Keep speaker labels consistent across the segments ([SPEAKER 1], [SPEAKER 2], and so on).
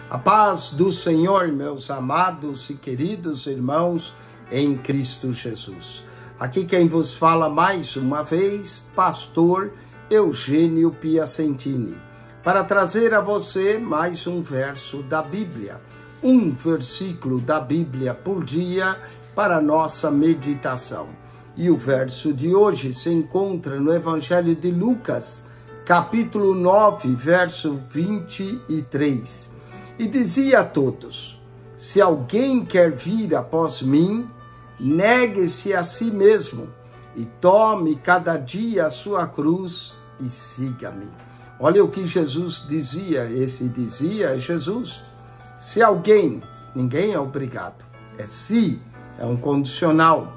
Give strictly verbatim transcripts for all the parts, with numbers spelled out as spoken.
[SPEAKER 1] A paz do Senhor, meus amados e queridos irmãos em Cristo Jesus. Aqui quem vos fala mais uma vez, pastor Eugênio Piacentini, para trazer a você mais um verso da Bíblia, um versículo da Bíblia por dia para nossa meditação. E o verso de hoje se encontra no Evangelho de Lucas, capítulo nove, verso vinte e três. E dizia a todos: se alguém quer vir após mim, negue-se a si mesmo e tome cada dia a sua cruz e siga-me. Olha o que Jesus dizia, esse dizia é Jesus. Se alguém, ninguém é obrigado, é se, é um condicional.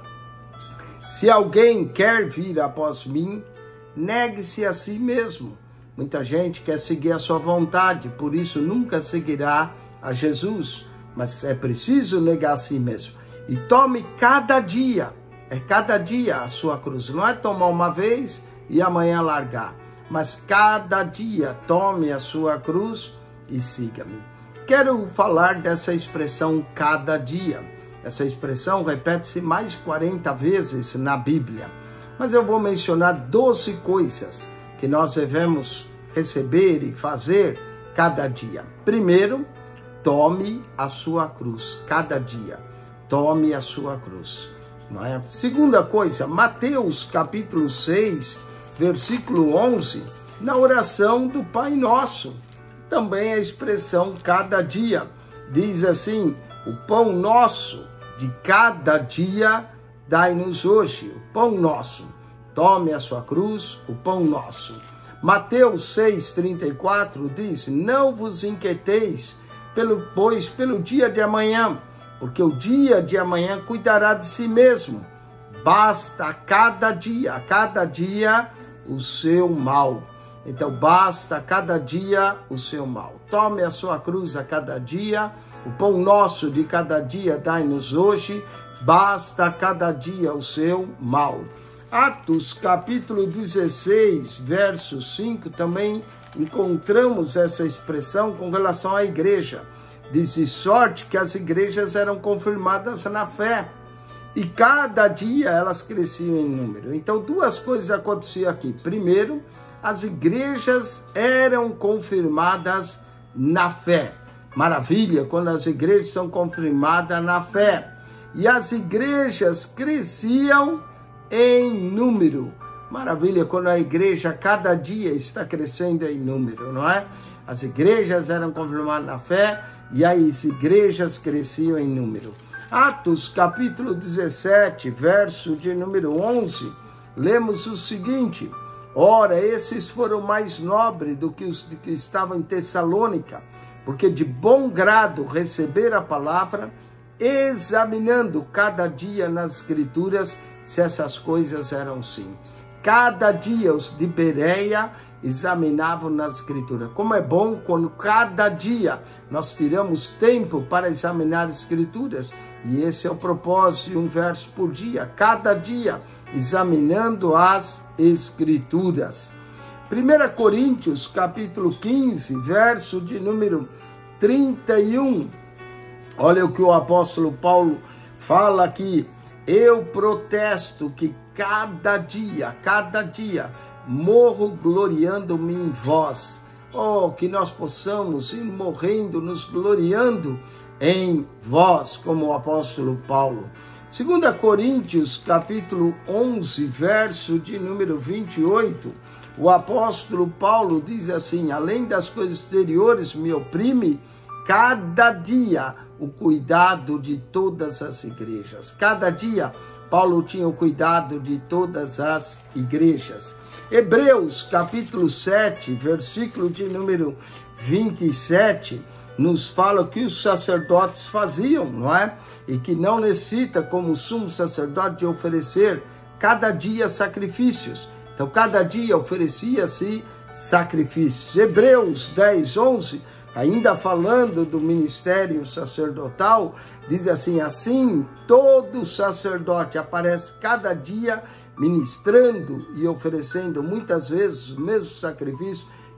[SPEAKER 1] Se alguém quer vir após mim, negue-se a si mesmo. Muita gente quer seguir a sua vontade, por isso nunca seguirá a Jesus. Mas é preciso negar a si mesmo. E tome cada dia, é cada dia a sua cruz. Não é tomar uma vez e amanhã largar. Mas cada dia tome a sua cruz e siga-me. Quero falar dessa expressão cada dia. Essa expressão repete-se mais de quarenta vezes na Bíblia. Mas eu vou mencionar doze coisas que nós devemos receber e fazer cada dia. Primeiro, tome a sua cruz, cada dia. Tome a sua cruz. Não é? Segunda coisa, Mateus capítulo seis, versículo onze, na oração do Pai Nosso. Também a expressão cada dia. Diz assim: o pão nosso de cada dia dai-nos hoje, o pão nosso. Tome a sua cruz, o pão nosso. Mateus seis, trinta e quatro diz: não vos inquieteis, pelo, pois pelo dia de amanhã, porque o dia de amanhã cuidará de si mesmo. Basta a cada dia, a cada dia o seu mal. Então basta a cada dia o seu mal. Tome a sua cruz a cada dia, o pão nosso de cada dia dai-nos hoje. Basta a cada dia o seu mal. Atos capítulo dezesseis, verso cinco, também encontramos essa expressão com relação à igreja. Diz: de sorte que as igrejas eram confirmadas na fé, e cada dia elas cresciam em número. Então duas coisas aconteciam aqui. Primeiro, as igrejas eram confirmadas na fé. Maravilha, quando as igrejas são confirmadas na fé. E as igrejas cresciam em número. Maravilha, quando a igreja cada dia está crescendo em número, não é? As igrejas eram confirmadas na fé e as igrejas cresciam em número. Atos capítulo dezessete, verso de número onze, lemos o seguinte: ora, esses foram mais nobres do que os que estavam em Tessalônica, porque de bom grado receberam a palavra, examinando cada dia nas escrituras se essas coisas eram sim. Cada dia os de Bereia examinavam nas escrituras. Como é bom quando cada dia nós tiramos tempo para examinar as escrituras. E esse é o propósito de um verso por dia. Cada dia examinando as escrituras. primeira Coríntios capítulo quinze, verso de número trinta e um. Olha o que o apóstolo Paulo fala aqui: eu protesto que cada dia, cada dia, morro gloriando-me em vós. Oh, que nós possamos ir morrendo, nos gloriando em vós, como o apóstolo Paulo. segunda Coríntios, capítulo onze, verso de número vinte e oito, o apóstolo Paulo diz assim: além das coisas exteriores me oprime cada dia o cuidado de todas as igrejas. Cada dia, Paulo tinha o cuidado de todas as igrejas. Hebreus, capítulo sete, versículo de número vinte e sete, nos fala o que os sacerdotes faziam, não é? E que não necessita, como sumo sacerdote, de oferecer cada dia sacrifícios. Então, cada dia oferecia-se sacrifícios. Hebreus dez, onze, ainda falando do ministério sacerdotal, diz assim: assim todo sacerdote aparece cada dia ministrando e oferecendo muitas vezes o mesmo sacrifício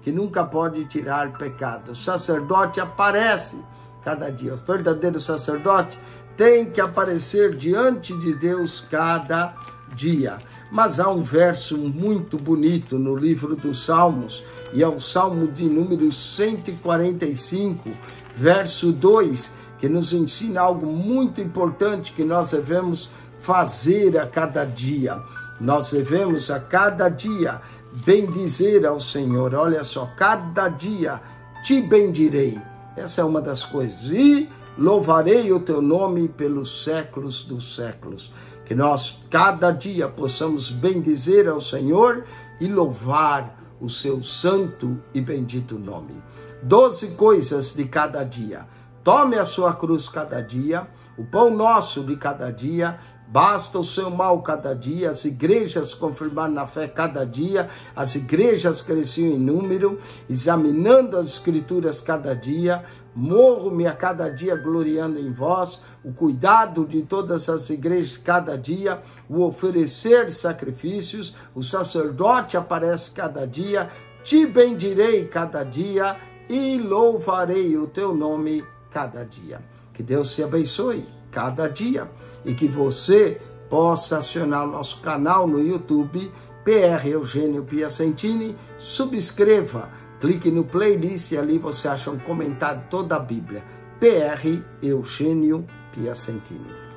[SPEAKER 1] que nunca pode tirar pecado. O sacerdote aparece cada dia. O verdadeiro sacerdote tem que aparecer diante de Deus cada dia. Mas há um verso muito bonito no livro dos Salmos, e é o Salmo de número cento e quarenta e cinco, verso dois, que nos ensina algo muito importante que nós devemos fazer a cada dia. Nós devemos a cada dia bendizer ao Senhor. Olha só, cada dia te bendirei. Essa é uma das coisas. E louvarei o teu nome pelos séculos dos séculos. Que nós, cada dia, possamos bendizer ao Senhor e louvar o seu santo e bendito nome. Doze coisas de cada dia. Tome a sua cruz cada dia, o pão nosso de cada dia, basta o seu mal cada dia, as igrejas confirmar na fé cada dia, as igrejas cresciam em número, examinando as escrituras cada dia, morro-me a cada dia gloriando em vós, o cuidado de todas as igrejas cada dia, o oferecer sacrifícios, o sacerdote aparece cada dia, te bendirei cada dia e louvarei o teu nome cada dia. Que Deus te abençoe cada dia e que você possa acionar o nosso canal no YouTube, P R Eugênio Piacentini, subscreva, clique no playlist e ali você acha um comentário toda a Bíblia. P R Eugênio Piacentini.